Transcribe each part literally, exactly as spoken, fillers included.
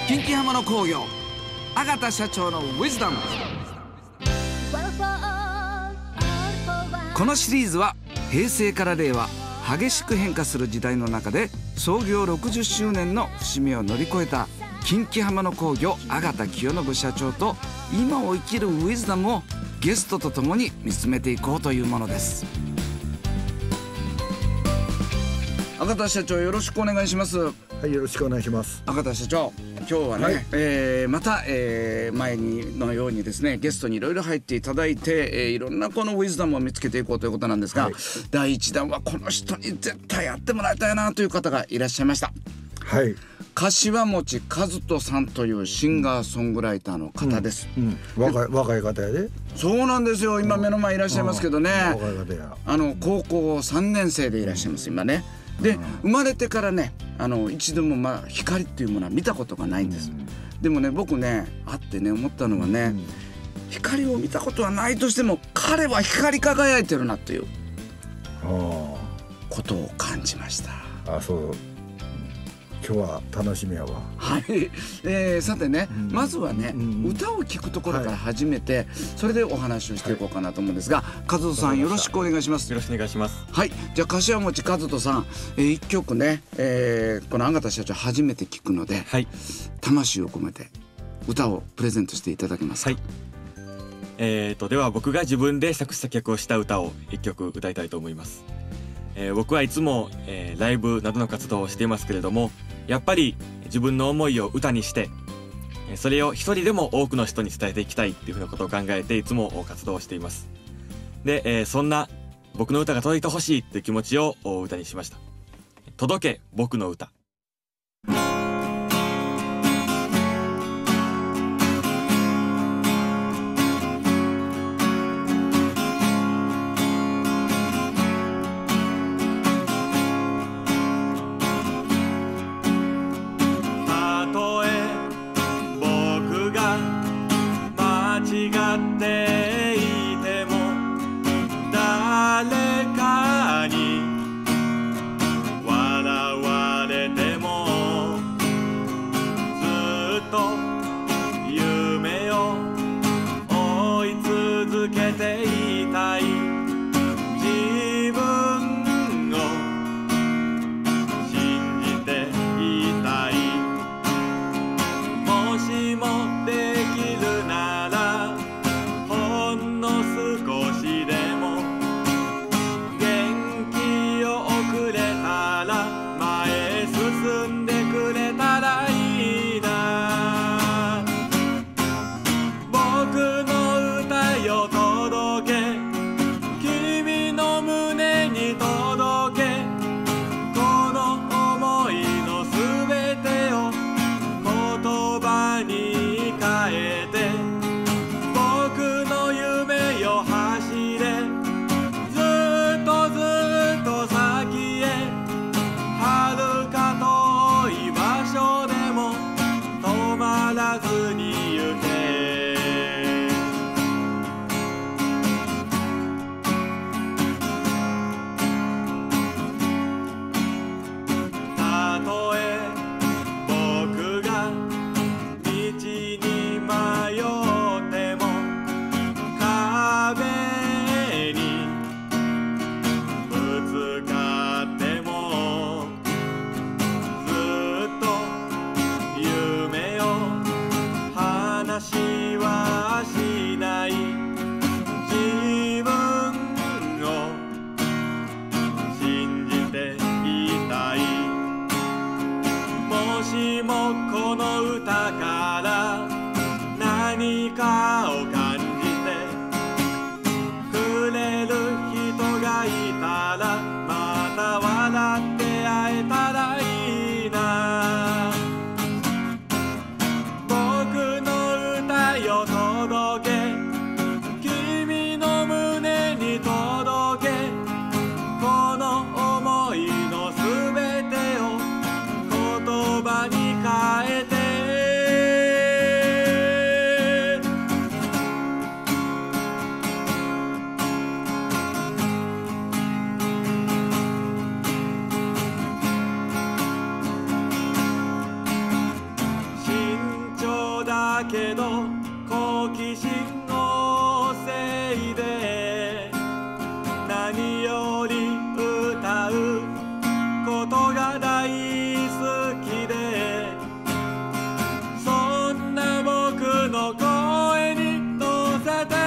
近畿浜の工業阿形社長のウィズダム。このシリーズは平成から令和激しく変化する時代の中で創業ろくじゅっしゅうねんの節目を乗り越えた近畿浜の工業阿形清信社長と今を生きるウィズダムをゲストとともに見つめていこうというものです。阿形社長、よろしくお願いします。 はい、よろしくお願いします。 阿形社長、今日はね、はい、えー、また、えー、前にのようにですね、ゲストにいろいろ入っていただいて、えー、いろんなこのウィズダムを見つけていこうということなんですが、はい、だいいちだんはこの人に絶対やってもらいたいなという方がいらっしゃいました。 はい、 柏餅和人さんというシンガーソングライターの方です。 うんうん、若い若い方やで。 そうなんですよ。今目の前いらっしゃいますけどね、 若い方や。 あの高校さんねん生でいらっしゃいます今ね。で、生まれてからね、あの一度もまあ光っていうものは見たことがないんです。うん、でもね、僕ね会ってね思ったのはね、うん、光を見たことはないとしても彼は光り輝いてるなということを感じました。 あ、そう。今日は楽しみやわ。 はい、えー、さてね、うん、まずはね、うん、歌を聴くところから始めて、はい、それでお話をしていこうかなと思うんですが、和人さんよろしくお願いします。 よろしくお願いします。 はい、じゃあ柏餅和人さん、えー、いっきょくね、えー、この阿形社長初めて聞くので、はい、魂を込めて歌をプレゼントしていただけますか。はい、 えーとでは僕が自分で作詞作曲をした歌をいっきょく歌いたいと思います。えー、僕はいつも、えー、ライブなどの活動をしていますけれども、やっぱり自分の思いを歌にしてそれを一人でも多くの人に伝えていきたいっていうふうなことを考えていつも活動をしています。で、えー、そんな僕の歌が届いてほしいっていう気持ちを歌にしました。届け僕の歌。 葉に変えてけど好奇心旺盛で何より歌うことが大好きでそんな僕の声に乗せて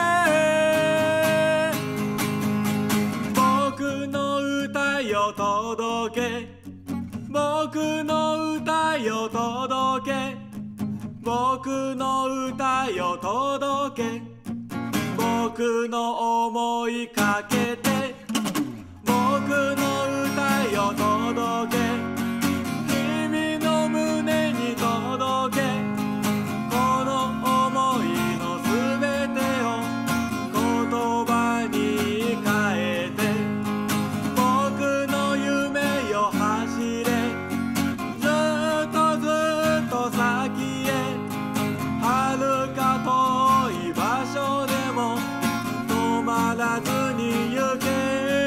僕の歌よ届け僕の歌よ届け僕の歌よ届け僕の思いかけて僕の歌よ届け君の胸に届けこの想いのすべてを言葉に変えて僕の夢よ走れずっとずっと先へ遥か遠い場所でも止まらずに行け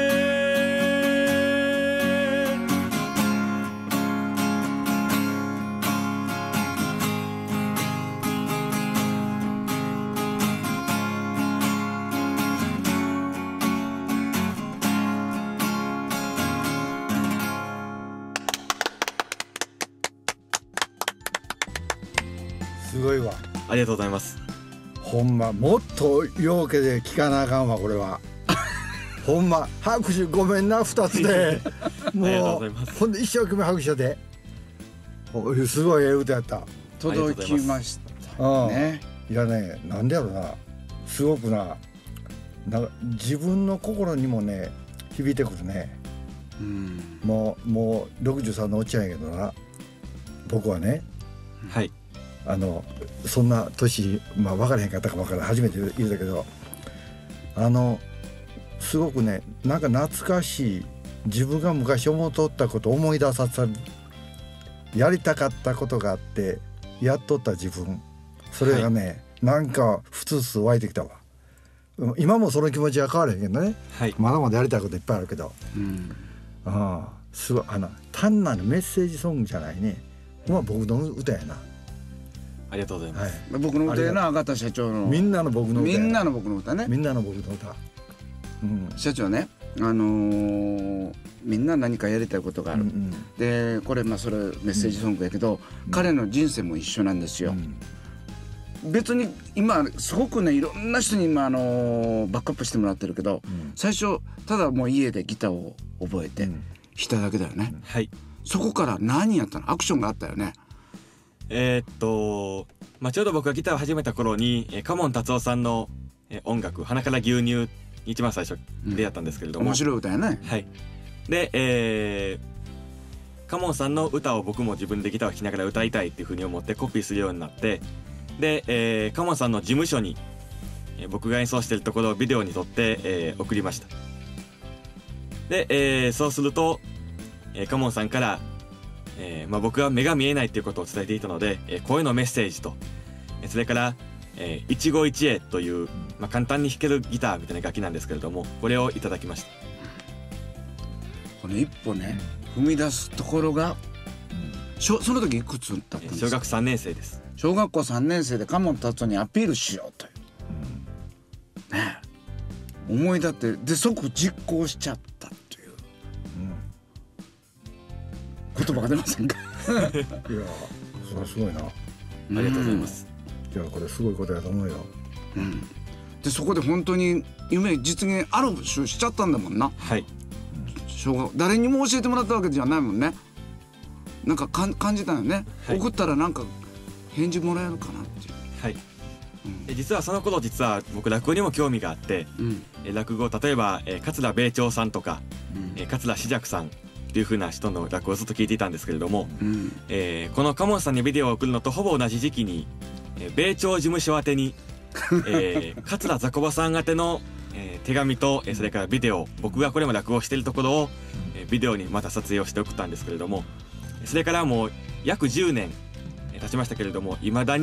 すごいわ。 ありがとうございます。 ほんまもっと陽気で聞かなあかんわこれは。ほんま拍手ごめんなふたつでもありがとうございまうすほんで一生懸命拍手でほすごいええ歌やった。 届きましたうんね。 いやねなんでやろなすごくななんか自分の心にもね響いてくるね。 うんもうもうろくじゅうさんのおっちゃんやけどな僕はねはいあのそんな年まあ分からへんかったかも分からん初めて言うたけどあのすごくねなんか懐かしい自分が昔思っとったことを思い出させるやりたかったことがあってやっとった自分それがね、はい、なんかふつふつ湧いてきたわ。今もその気持ちは変わらへんけどね、 はい、 まだまだやりたいこといっぱいあるけど、 うん、 ああすごいあの単なるメッセージソングじゃないね。まあ僕の歌やな。 ありがとうございます、 はい、 僕の歌やな赤田社長のみんなの僕の歌みんなの僕の歌ね。 みんなの僕の歌、うん、 社長ねあのー、みんな何かやりたいことがある、うんうん、でこれまあそれメッセージソングやけど、うん、彼の人生も一緒なんですよ、うん、別に今すごくねいろんな人に今、あのー、バックアップしてもらってるけど、うん、最初ただもう家でギターを覚えて弾いただけだよね、うん、 はいそこから何やったのアクションがあったよね。 えー、っと、まあ、ちょうど僕がギターを始めた頃に嘉門達夫さんの音楽「鼻から牛乳」に一番最初出会ったんですけれども、 うん、面白い歌やね。 はいで、えー、嘉門さんの歌を僕も自分でギターを弾きながら歌いたいっていうふうに思ってコピーするようになってで、えー、嘉門さんの事務所に、えー、僕が演奏してるところをビデオに撮って、えー、送りました。で、えー、そうすると、えー、嘉門さんからえーまあ、僕は目が見えないということを伝えていたので、えー、声のメッセージとそれから、えー、一期一会という、まあ、簡単に弾けるギターみたいな楽器なんですけれどもこれをいただきました。 この一歩ね踏み出すところが、うん、その時いくつだったんですか。 小学さんねん生です。 小学校さんねん生で嘉門達夫にアピールしようという、うん、ねえ思い立ってで即実行しちゃったという、うん、言葉が出ませんか。 いやそれはすごいな。 ありがとうございます。 いやこれすごいことやと思うよ、 うん、でそこで本当に夢実現ある種しちゃったんだもんな。 はい小学誰にも教えてもらったわけじゃないもんね。なんかかん感じたよね、はい、送ったらなんか返事もらえるかなっていう。 はい、うん、実はその頃実は僕落語にも興味があって、うん、落語例えば、えー、桂米朝さんとか、うんえー、桂枝雀さんっていう風な人の落語をずっと聞いていたんですけれども、うんえー、この嘉門さんにビデオを送るのとほぼ同じ時期に、えー、米朝事務所宛てに、えー、桂雑魚場さん宛ての、えー、手紙と、えー、それからビデオ僕がこれも落語しているところを、えー、ビデオにまた撮影をして送ったんですけれどもそれからもう約じゅうねん経ちましたけれどもいまだに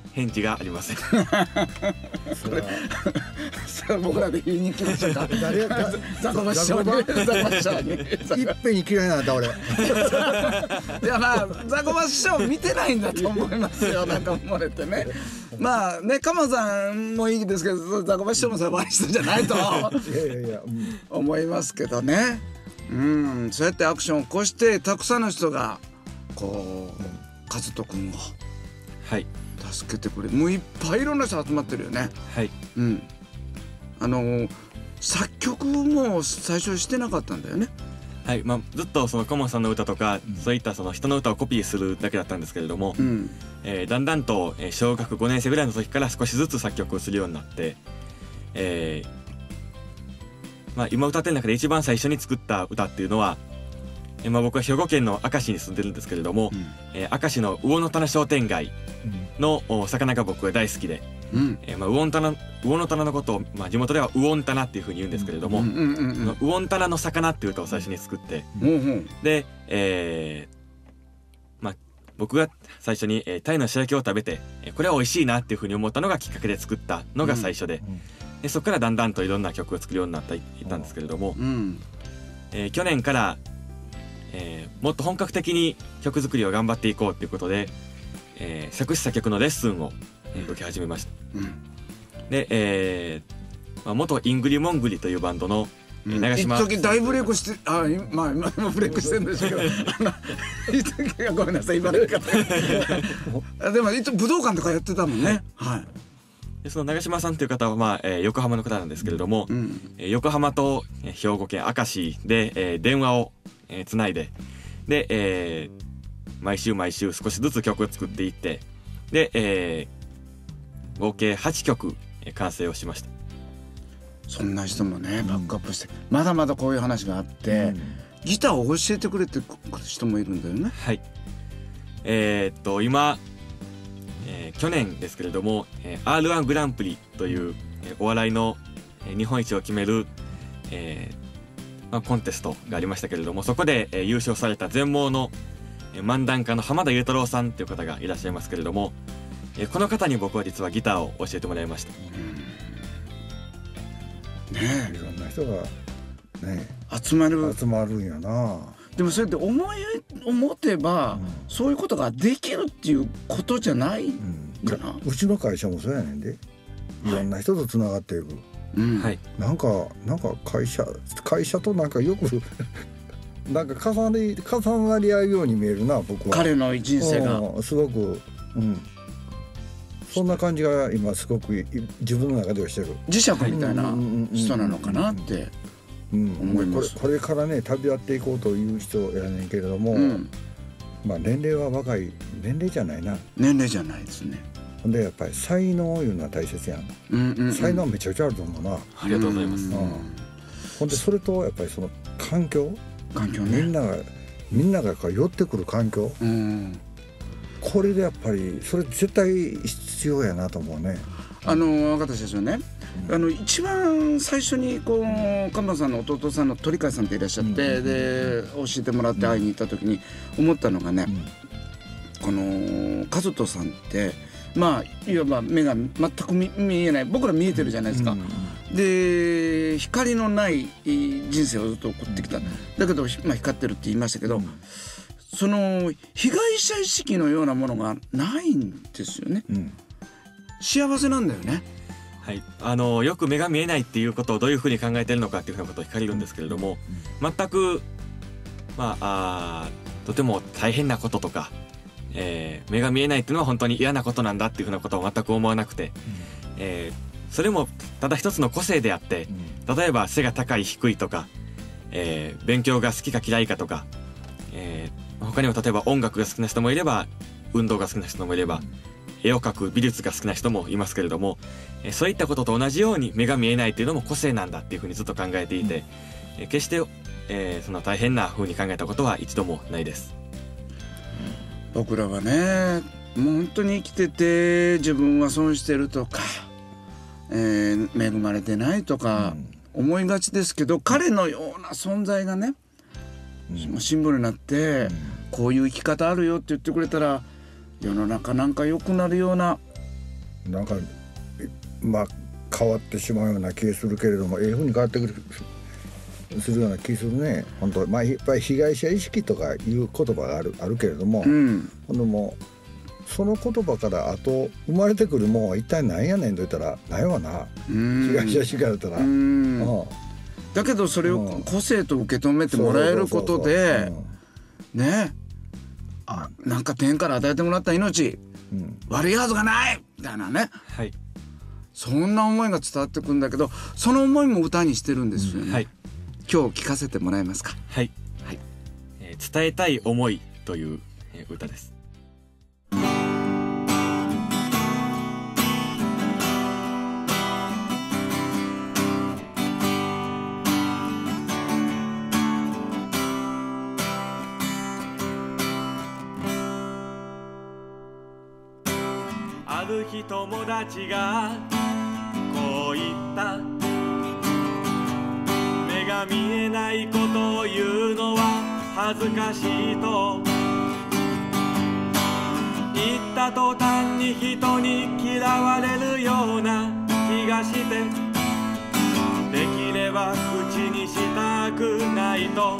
返事がありません。 それそれ僕らで言いに来ましょうか。 誰だザコバ師匠にザコバ師匠にいっぺんに嫌いなんだ俺。 いやまあザコバ師匠見てないんだと思いますよ。なんか漏れてね。まあね鎌さんもいいですけどザコバ師匠もサバイ人じゃないといやいやいや、うん、 思いますけどね。うんそうやってアクションを起こしてたくさんの人がこう和人君をはい助けてくれる。もういっぱいいろんな人集まってるよね。 はい、 うん、あの作曲も最初してなかったんだよね。 はいまあ、ずっとそのコモさんの歌とか、うん、そういったその人の歌をコピーするだけだったんですけれども、うんえー、だんだんと小学ごねん生ぐらいの時から少しずつ作曲をするようになって、えーまあ、今歌ってる中で一番最初に作った歌っていうのは、えーまあ、僕は兵庫県の明石に住んでるんですけれども、うんえー、明石の魚の棚商店街の魚が僕は大好きで、うんえーまあ、魚の棚魚の棚のことを、まあ、地元では魚の棚っていうふうに言うんですけれども、魚の棚の魚っていう歌を最初に作って、うんうん、で、えーまあ、僕が最初に、えー、タイの白木を食べて、えー、これは美味しいなっていうふうに思ったのがきっかけで作ったのが最初で、うんうん、でそこからだんだんといろんな曲を作るようになっていったんですけれども、うんえー、去年から、えー、もっと本格的に曲作りを頑張っていこうということで、えー、作詞作曲のレッスンを、えー、受け始めました。うんで、えーまあ、元イングリモングリというバンドの、うん、長島一時大ブレイクしてあまあ今もブレイクしてるんですけど一時ごめんなさい今の言い方でも一応武道館とかやってたもんね、はいはい、 でその長島さんという方は、まあえー、横浜の方なんですけれども、うんえー、横浜と、えー、兵庫県明石で、えー、電話を、えー、つないでで、えー、毎週毎週少しずつ曲を作っていってで、えー、合計はちきょく完成をしました。 そんな人もねバックアップして、うん、まだまだこういう話があって、うん、ギターを教えてくれてくる人もいるんだよね。 はいえー、っと今、えー、去年ですけれども アールワン グランプリという、えー、お笑いの、えー、日本一を決める、えーまあ、コンテストがありましたけれどもそこで、えー、優勝された全盲の、えー、漫談家の浜田雄太郎さんという方がいらっしゃいますけれどもえこの方に僕は実はギターを教えてもらいました、 うん、ねえいろんな人がね集まる集まるんやな。 でもそれって思い思てば、うん、そういうことができるっていうことじゃないかな、うん、 うちの会社もそうやねんでいろんな人とつながっていく、はい、なんかなんか会社会社となんかよくなんか重なり重なり合うように見えるな僕は。 彼の人生がすごくうん、そんな感じが今すごく自分の中ではしてる。 磁石みたいな人なのかなって思います。 これからね旅立っていこうという人やねんけれども、うん、まあ年齢は若い年齢じゃないな。 年齢じゃないですね。 でやっぱり才能いうのは大切やん。うんうんうん、才能めちゃくちゃあると思うな。 ありがとうございます。うんうん、 ほんでそれとやっぱりその環境、 環境ね。 みんながみんなが寄ってくる環境。うんこれでやっぱりそれ絶対必要やなと思うね。 あの若田社長ね、うん、あの一番最初にこう鎌田さんの弟さんの鳥飼さんっていらっしゃって、うん、で教えてもらって会いに行った時に思ったのがね、うん、この和人さんってまあいわば目が全く 見, 見えない僕ら見えてるじゃないですか、うんうん、で光のない人生をずっと送ってきた、うん、だけど、まあ、光ってるって言いましたけど、うんその被害者意識のようなものがないんですよね、うん、幸せなんだよね。 はい、あのよく目が見えないっていうことをどういうふうに考えているのかっていうふうなことを聞かれるんですけれども、うん、全く、まあ、あとても大変なこととか、えー、目が見えないっていうのは本当に嫌なことなんだっていうふうなことを全く思わなくて、うんえー、それもただ一つの個性であって、うん、例えば背が高い低いとか、えー、勉強が好きか嫌いかとか、えー他にも例えば音楽が好きな人もいれば運動が好きな人もいれば絵を描く美術が好きな人もいますけれどもそういったことと同じように目が見えないというのも個性なんだっていうふうにずっと考えていて決して、えー、そんな大変なふうに考えたことは一度もないです。 僕らはねもう本当に生きてて自分は損してるとか、えー、恵まれてないとか思いがちですけど彼のような存在がねシンボルになって、うん、こういう生き方あるよって言ってくれたら世の中なんか良くなるようななんかまあ変わってしまうような気がするけれども、ええふうに変わってくるするような気するね。本当、まあやっぱり被害者意識とかいう言葉があるあるけれども、 うん、 ほんでもうその言葉からあと生まれてくるもんは一体何やねんと言ったらないわな。被害者意識から言ったら。うん、 だけどそれを個性と受け止めてもらえることでね、あ、なんか天から与えてもらった命、うん、悪いはずがないみたいなね、はい、そんな思いが伝わってくるんだけど、その思いも歌にしてるんですよね、うん、はい、今日聞かせてもらえますか。 はい、はい、えー、伝えたい思いという、えー、歌です。ある日友達がこう言った。目が見えないことを言うのは恥ずかしいと言った途端に人に嫌われるような気がして、できれば口にしたくないと。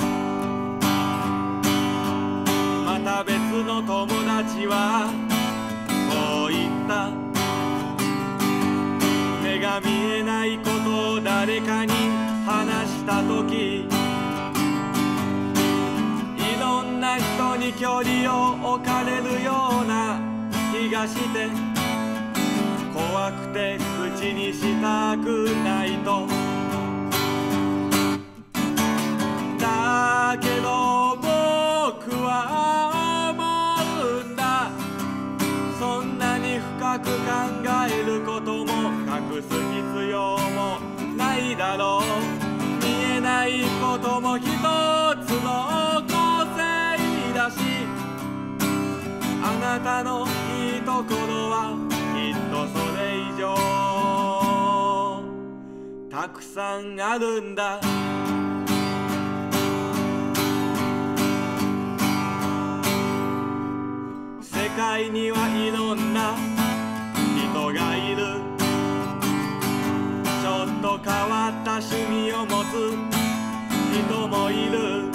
また別の友達はこう言った。目が見えないことを誰かに話したとき、いろんな人に距離を置かれるような気がして、怖くて口にしたくないと。だけど僕は思うんだ。そんなに深く考えることも隠す必要もないだろう。見えないことも一つの個性だし、あなたのいいところはきっとそれ以上たくさんあるんだ。世界にはいろんな人がいる。ちょっと変わった趣味を持つ人もいる。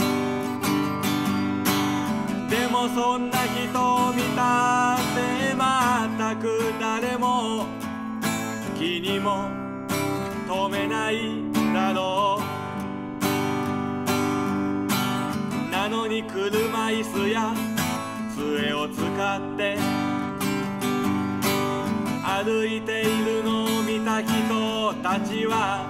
でもそんな人を見たって全く誰も気にも留めないだろう。なのに車椅子や杖を使って歩いているのを見た人たちは、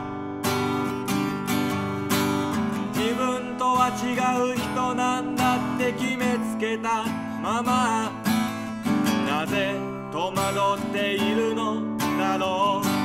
自分とは違う人なんだって決めつけたまま、なぜ戸惑っているのだろう。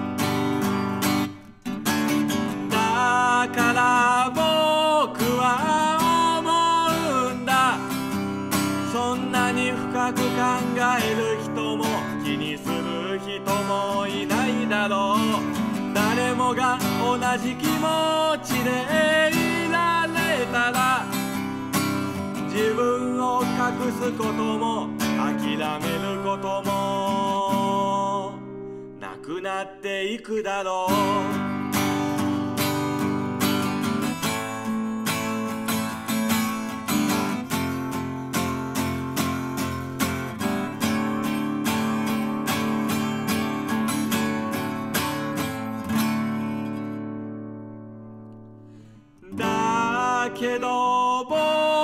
だから僕は思うんだ。そんなに深く考える人も気にする人もいないだろう。誰もが同じ気持ちでいられたら、自分を隠すことも諦めることもなくなっていくだろう。だけど僕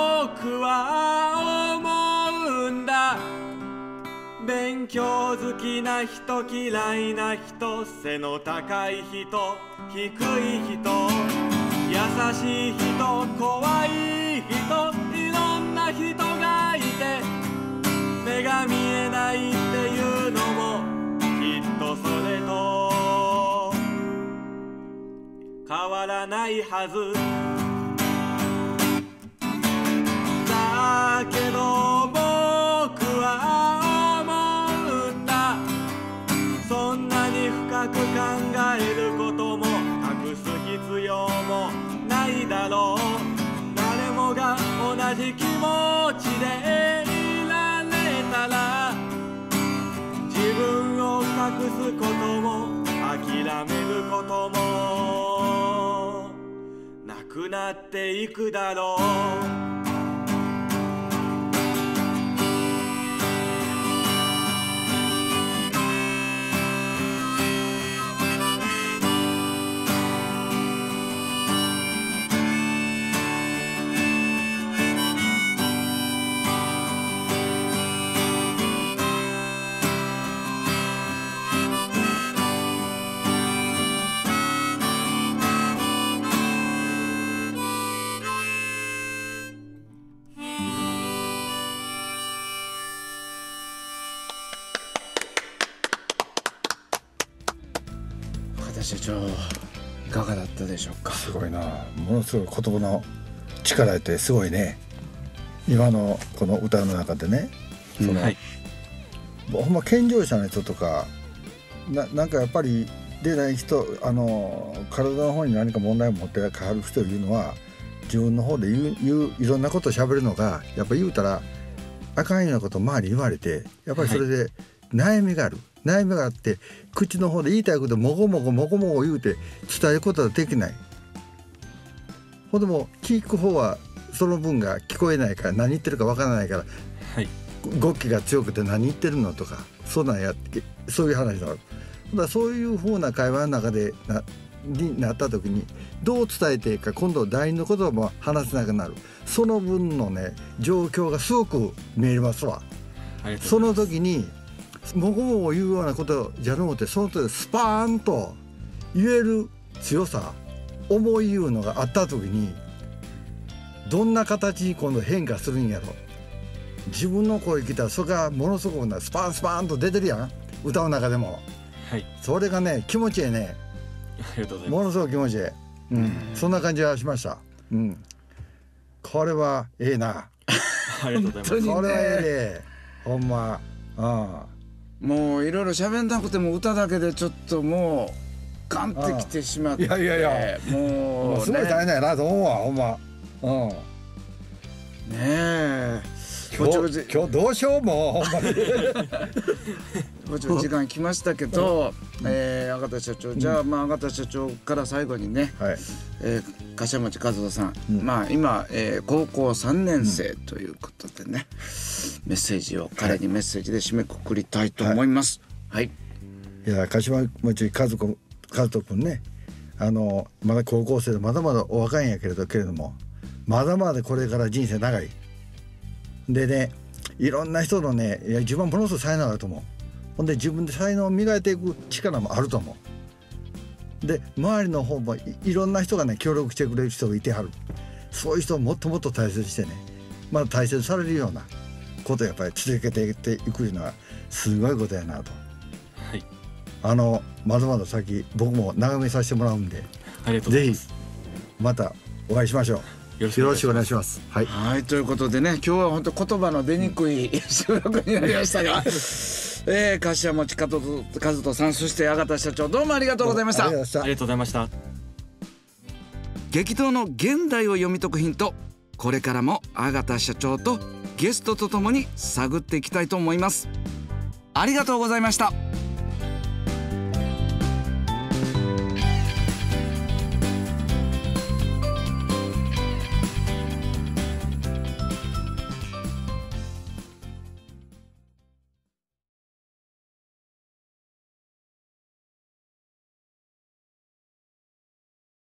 は思うんだ。勉強好きな人嫌いな人、背の高い人低い人、優しい人怖い人、いろんな人がいて、目が見えないっていうのもきっとそれと変わらないはず。だけど僕は思うんだ。そんなに深く考えることも隠す必要もないだろう。誰もが同じ気持ちでいられたら、自分を隠こともなくなっていくだろう。 社長いかがだったでしょうか。 すごいな、ものすごい言葉の力ってすごいね。今のこの歌の中でね、その、はい、ほんま健常者の人とか な, なんかやっぱり出ない人、あの体の方に何か問題を持ってはる人いうのは自分の方で言う言ういろんなことを喋るのがやっぱり言うたらあかんようなことを周りに言われて、やっぱりそれで悩みがある、はい、悩みがあって口の方で言いたいことをもごもごもごもご言うて伝えることはできない。ほんでも聞く方はその分が聞こえないから何言ってるかわからないから、はい、語気が強くて何言ってるのとかそんなんやってそういう話だから、だからそういう風な会話の中でなになった時にどう伝えていいか、今度第二の言葉も話せなくなる、その分のね状況がすごく見えますわ。その時にもごもご言うようなことじゃのうて、その時スパーンと言える強さ、思いいうのがあった時にどんな形に今度変化するんやろ。自分の声聞いたらそれがものすごくなスパンスパンと出てるやん、歌の中でも、はい、それがね気持ちいいね。 ありがとうございます。 ものすごく気持ちいい、うん、そんな感じがしました、うん、これはええなありがとうございます。 これはええでほんま、あもういろいろ喋んなくても歌だけでちょっともうガンってきてしまって、 いやいやいやもう、ね、 もうすごい大変だよなと思うわほんま、うん、ねえ今日今日どうしようもうほんまにもちろん時間来ましたけど、えー、赤田社長、じゃあ、まあ、赤田社長から最後にね、はい、えー、柏町和人さん、うん、まあ今、えー、高校さんねん生ということでね、うん、メッセージを彼にメッセージで締めくくりたいと思います。はい、 はい、いや柏町和人和人君ね、あのまだ高校生でまだまだお若いんやけれどけれどもまだまだこれから人生長いでね、いろんな人のね、いや自分はものすごい才能あると思う。ほんで自分で才能を磨いていく力もあると思う。で周りの方も い, いろんな人がね協力してくれる人がいてはる。そういう人をもっともっと大切にしてね、まだ大切されるようなことをやっぱり続けていっていくのはすごいことやなと。はい、あのまだまだ先僕も眺めさせてもらうんで、 ありがとうございます。 ぜひまたお会いしましょう。よろしくお願いします。はい、 はい、ということでね、今日は本当言葉の出にくい収録になりましたが、えー、柏町和人さん、そして赤田社長、どうもありがとうございました。 ありがとうございました。 激動の現代を読み解くヒント、これからも赤田社長とゲストとともに探っていきたいと思います。ありがとうございました。